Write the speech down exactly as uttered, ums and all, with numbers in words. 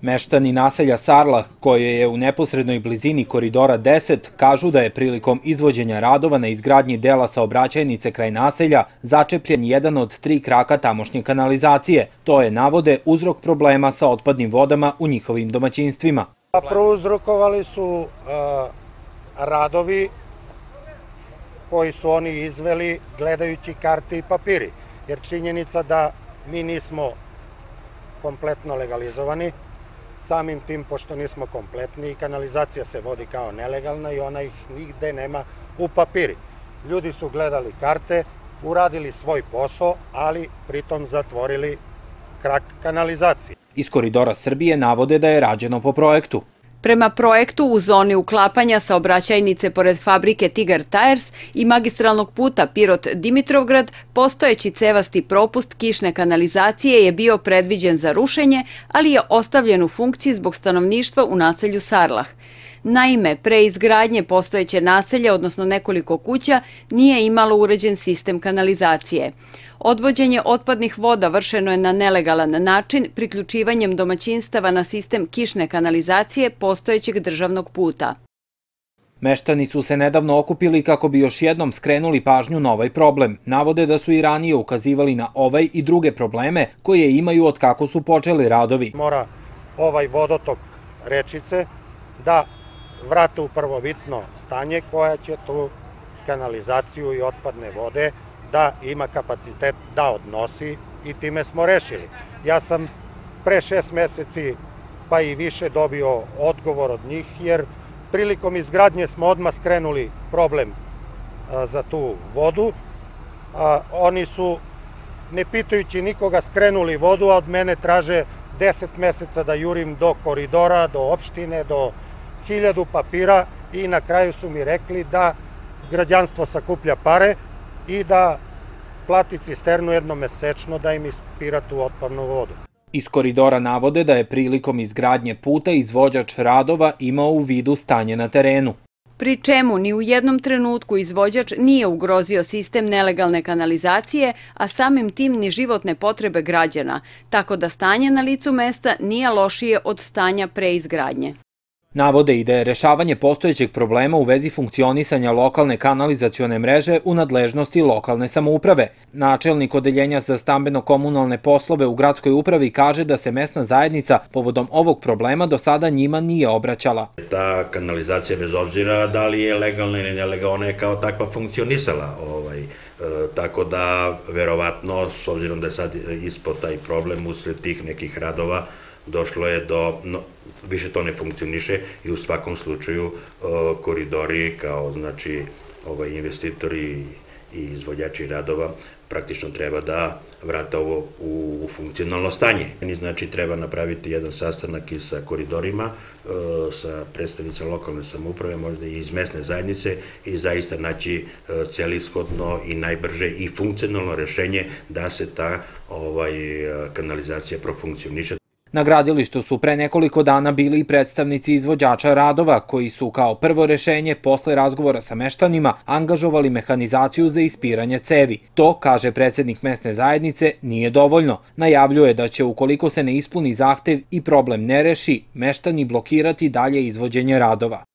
Meštani naselja Sarlah, koje je u neposrednoj blizini Koridora deset, kažu da je prilikom izvođenja radova na izgradnji dela saobraćajnice kraj naselja začepljen jedan od tri kraka tamošnje kanalizacije. To je, navode, uzrok problema sa otpadnim vodama u njihovim domaćinstvima. Prouzrokovali su radovi koji su oni izveli gledajući karte i papiri, jer činjenica da mi nismo kompletno legalizovani, samim tim, pošto nismo kompletni, kanalizacija se vodi kao nelegalna i ona ih nigde nema u papiri. Ljudi su gledali karte, uradili svoj posao, ali pritom zatvorili krak kanalizacije. Iz Koridora Srbije navode da je rađeno po projektu. Prema projektu, u zoni uklapanja saobraćajnice pored fabrike Tigar Tires i magistralnog puta Pirot-Dimitrovgrad, postojeći cevasti propust kišne kanalizacije je bio predviđen za rušenje, ali je ostavljen u funkciji zbog stanovništva u naselju Sarlah. Naime, pre izgradnje postojeće naselje, odnosno nekoliko kuća, nije imalo uređen sistem kanalizacije. Odvođenje otpadnih voda vršeno je na nelegalan način priključivanjem domaćinstava na sistem kišne kanalizacije postojećeg državnog puta. Meštani su se nedavno okupili kako bi još jednom skrenuli pažnju na ovaj problem. Navode da su i ranije ukazivali na ovaj i druge probleme koje imaju od kako su počeli radovi. Mora ovaj vodotok rečice da vrate u prvobitno stanje koja će tu kanalizaciju i otpadne vode da ima kapacitet da odnosi i time smo rešili. Ja sam pre šest meseci pa i više dobio odgovor od njih, jer prilikom izgradnje smo odmah skrenuli problem za tu vodu. Oni su, ne pitajući nikoga, skrenuli vodu, a od mene traže deset meseca da jurim do koridora, do opštine, do hiljadu papira i na kraju su mi rekli da građanstvo sakuplja pare i da plati cisternu jednomesečno da im ispira tu otpadnu vodu. Iz Koridora navode da je prilikom izgradnje puta izvođač radova imao u vidu stanje na terenu. Pri čemu ni u jednom trenutku izvođač nije ugrozio sistem nelegalne kanalizacije, a samim tim ni životne potrebe građana, tako da stanje na licu mesta nije lošije od stanja pre izgradnje. Navode i da je rešavanje postojećeg problema u vezi funkcionisanja lokalne kanalizacione mreže u nadležnosti lokalne samouprave. Načelnik odeljenja za stambeno-komunalne poslove u gradskoj upravi kaže da se mesna zajednica povodom ovog problema do sada njima nije obraćala. Ta kanalizacija, bez obzira da li je legalna ili nelegalna, ona je kao takva funkcionisala. Tako da, verovatno, s obzirom da je sad ispod taj problem usled tih nekih radova, došlo je do, više to ne funkcioniše i u svakom slučaju koridori kao znači investitori i izvođači radova praktično treba da vrata ovo u funkcionalno stanje. Znači treba napraviti jedan sastanak i sa koridorima, sa predstavnicama lokalne samouprave, možda i iz mesne zajednice i zaista naći celishodno i najbrže i funkcionalno rešenje da se ta kanalizacija profunkcioniše. Na gradilištu su pre nekoliko dana bili i predstavnici izvođača radova, koji su kao prvo rešenje posle razgovora sa meštanima angažovali mehanizaciju za ispiranje cevi. To, kaže predsednik mesne zajednice, nije dovoljno. Najavljuje da će, ukoliko se ne ispuni zahtev i problem ne reši, meštani blokirati dalje izvođenje radova.